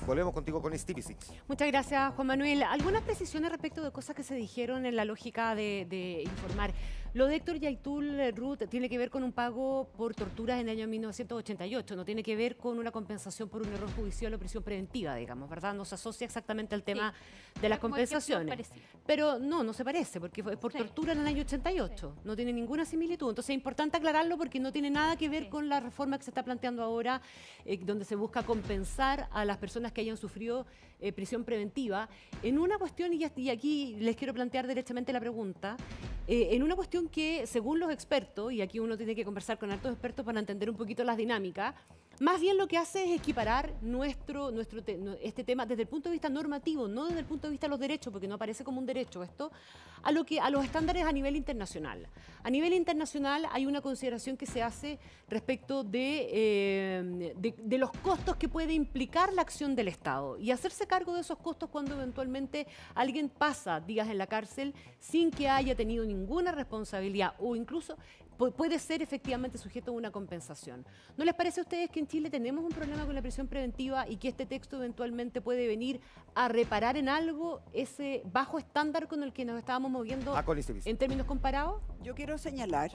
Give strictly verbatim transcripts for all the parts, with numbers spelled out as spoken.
Volvemos contigo con Stevie. Muchas gracias, Juan Manuel. Algunas precisiones respecto de cosas que se dijeron en la lógica de, de informar. Lo de Héctor Yaitul, Ruth, tiene que ver con un pago por torturas en el año mil novecientos ochenta y ocho, no tiene que ver con una compensación por un error judicial o prisión preventiva, digamos, ¿verdad? No se asocia exactamente al tema sí. de las compensaciones. Pero no, no se parece, porque fue por sí. tortura en el año ochenta y ocho, sí. no tiene ninguna similitud. Entonces es importante aclararlo porque no tiene nada que ver sí. con la reforma que se está planteando ahora, eh, donde se busca compensar a las personas que hayan sufrido eh, prisión preventiva. En una cuestión, y, y aquí les quiero plantear directamente la pregunta, eh, en una cuestión que, según los expertos, y aquí uno tiene que conversar con altos expertos para entender un poquito las dinámicas, más bien lo que hace es equiparar nuestro, nuestro te, este tema desde el punto de vista normativo, no desde el punto de vista de los derechos, porque no aparece como un derecho esto, a, lo que, a los estándares a nivel internacional. A nivel internacional hay una consideración que se hace respecto de, eh, de, de los costos que puede implicar la acción del Estado y hacerse cargo de esos costos cuando eventualmente alguien pasa días en la cárcel sin que haya tenido ninguna responsabilidad o incluso puede ser efectivamente sujeto a una compensación. ¿No les parece a ustedes que en Chile tenemos un problema con la prisión preventiva y que este texto eventualmente puede venir a reparar en algo ese bajo estándar con el que nos estábamos moviendo ah, en términos comparados? Yo quiero señalar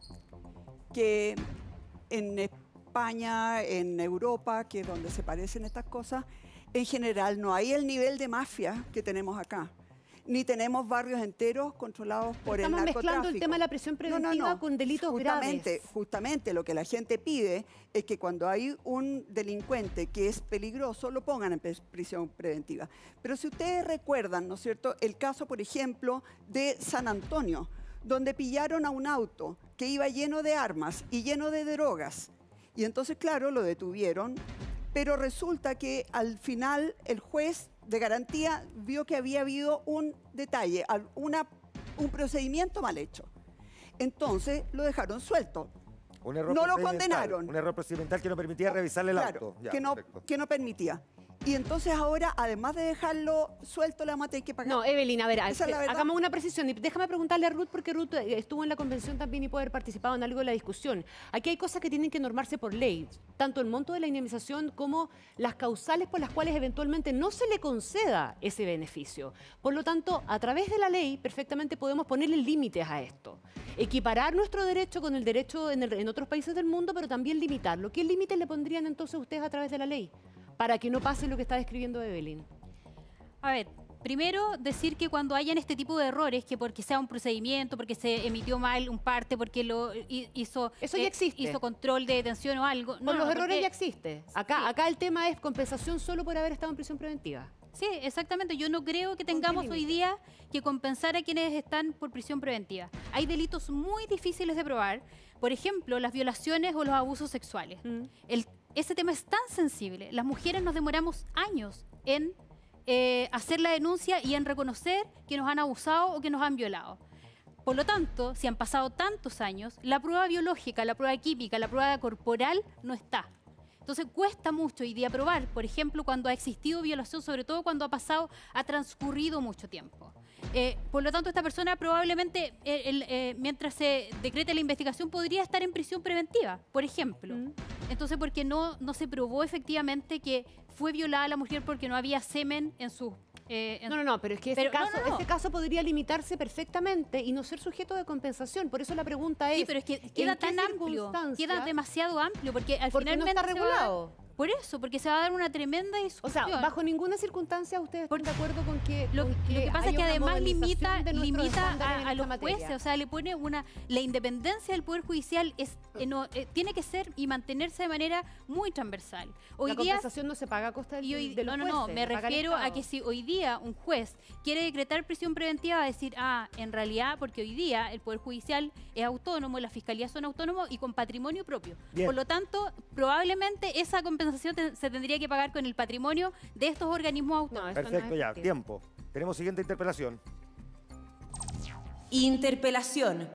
que en España, en Europa, que es donde se parecen estas cosas, en general no hay el nivel de mafia que tenemos acá. Ni tenemos barrios enteros controlados por el narcotráfico. Estamos mezclando el tema de la prisión preventiva no, no, no. con delitos justamente, graves. Justamente lo que la gente pide es que cuando hay un delincuente que es peligroso, lo pongan en prisión preventiva. Pero si ustedes recuerdan, ¿no es cierto?, el caso, por ejemplo, de San Antonio, donde pillaron a un auto que iba lleno de armas y lleno de drogas. Y entonces, claro, lo detuvieron, pero resulta que al final el juez de garantía vio que había habido un detalle, una, un procedimiento mal hecho. Entonces lo dejaron suelto. Un error no lo condenaron. Un error procedimental que no permitía revisarle el claro, auto. Ya, que, no, que no permitía. Y entonces ahora, además de dejarlo suelto, le vamos a tener que pagar. No, Evelyn, a ver, es hagamos una precisión. Y déjame preguntarle a Ruth, porque Ruth estuvo en la convención también y puede haber participado en algo de la discusión. Aquí hay cosas que tienen que normarse por ley, tanto el monto de la indemnización como las causales por las cuales eventualmente no se le conceda ese beneficio. Por lo tanto, a través de la ley, perfectamente podemos ponerle límites a esto. Equiparar nuestro derecho con el derecho en, el, en otros países del mundo, pero también limitarlo. ¿Qué límites le pondrían entonces ustedes a través de la ley? Para que no pase lo que está describiendo Evelyn. A ver, primero decir que cuando hayan este tipo de errores, que porque sea un procedimiento, porque se emitió mal un parte, porque lo hizo, Eso ya eh, existe. hizo control de detención o algo. No, no, los no, errores porque... ya existe. Acá, sí. acá el tema es compensación solo por haber estado en prisión preventiva. Sí, exactamente. Yo no creo que tengamos hoy día que compensar a quienes están por prisión preventiva. Hay delitos muy difíciles de probar. Por ejemplo, las violaciones o los abusos sexuales. Mm. El Ese tema es tan sensible. Las mujeres nos demoramos años en eh, hacer la denuncia y en reconocer que nos han abusado o que nos han violado. Por lo tanto, si han pasado tantos años, la prueba biológica, la prueba química, la prueba corporal no está. Entonces cuesta mucho hoy día probar, por ejemplo, cuando ha existido violación, sobre todo cuando ha pasado, ha transcurrido mucho tiempo. Eh, por lo tanto, esta persona probablemente, eh, el, eh, mientras se decrete la investigación, podría estar en prisión preventiva, por ejemplo. Mm. Entonces, porque no, no se probó efectivamente que fue violada la mujer porque no había semen en su... Eh, en... No, no, no, pero es que pero, este, caso, no, no, no. este caso podría limitarse perfectamente y no ser sujeto de compensación. Por eso la pregunta es... Sí, pero es que queda tan amplio, queda demasiado amplio, porque al final... no está regulado. Por eso, porque se va a dar una tremenda discusión. O sea, bajo ninguna circunstancia ustedes están de acuerdo con que... Lo, con que, lo que pasa es que además limita, limita a, a los materia. jueces, o sea, le pone una... La independencia del Poder Judicial es, eh, no, eh, tiene que ser y mantenerse de manera muy transversal. Hoy la día, compensación no se paga a costa del, y hoy, de los No, no, jueces, no, me refiero a que si hoy día un juez quiere decretar prisión preventiva, va a decir, ah, en realidad, porque hoy día el Poder Judicial es autónomo, las fiscalías son autónomos y con patrimonio propio. Bien. Por lo tanto, probablemente esa compensación te, se tendría que pagar con el patrimonio de estos organismos autónomos. No, perfecto, no ya, tiempo. Tenemos siguiente interpelación. Interpelación.